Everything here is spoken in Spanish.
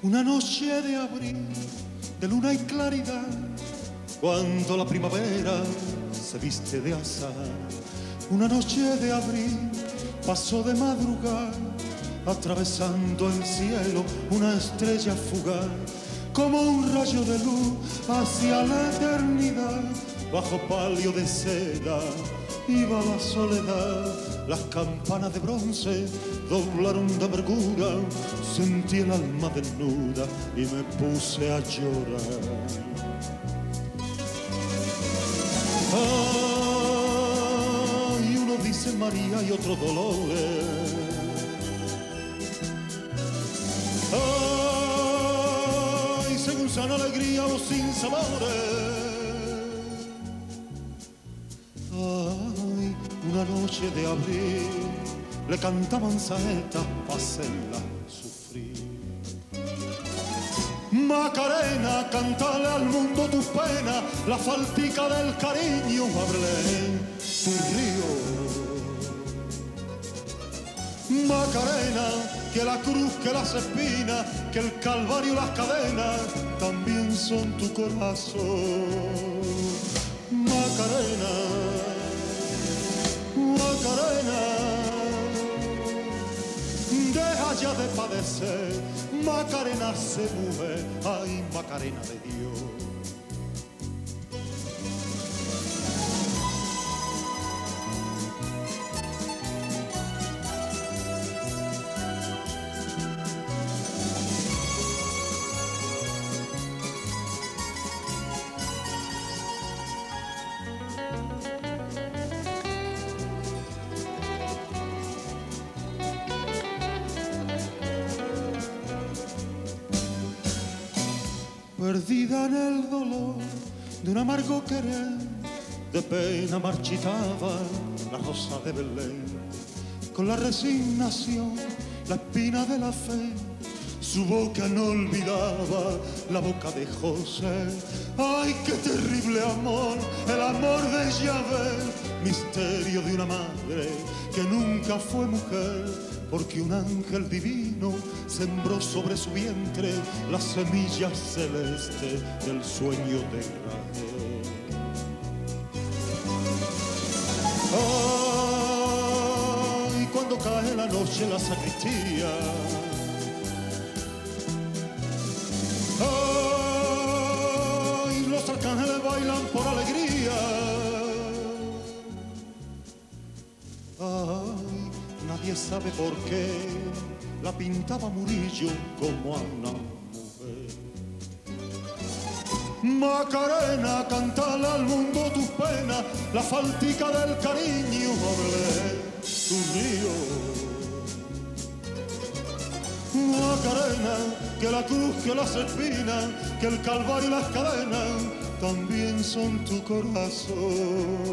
Una noche de abril, de luna y claridad, cuando la primavera se viste de azar. Una noche de abril pasó de madrugada, atravesando el cielo una estrella fugaz, como un rayo de luz hacia la eternidad. Bajo palio de seda iba la soledad, las campanas de bronce doblaron de amargura, sentí el alma desnuda y me puse a llorar. Ay, uno dice María y otro Dolores. Ay, según sana alegría o sin sabores. Ay, una noche de abril le cantaban saetas para hacerla sufrir. Macarena, cántale al mundo tus penas, la faltica del cariño, ábrele tu río. Macarena, que la cruz, que las espinas, que el calvario y las cadenas también son tu corazón. Macarena, Macarena, deja ya de padecer, Macarena se mueve, ay Macarena de Dios. Perdida en el dolor de un amargo querer, de pena marchitaba la rosa de Belén. Con la resignación, la espina de la fe, su boca no olvidaba la boca de José. ¡Ay, qué terrible amor! El amor de Yahvé, misterio de una madre que nunca fue mujer, porque un ángel divino sembró sobre su vientre la semilla celeste del sueño de Israel. Ay, cuando cae la noche en la sacristía, ay, los arcángeles bailan por alegría. Ay, nadie sabe por qué la pintaba Murillo como a una mujer. Macarena, cántale al mundo tus penas, la faltica del cariño, ábrele tu río. Macarena, que la cruz, que las espinas, que el calvario y las cadenas también son tu corazón.